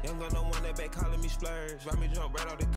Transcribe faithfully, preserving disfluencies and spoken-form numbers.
Young gun, no one that back calling me splurge. Ride me jump right out the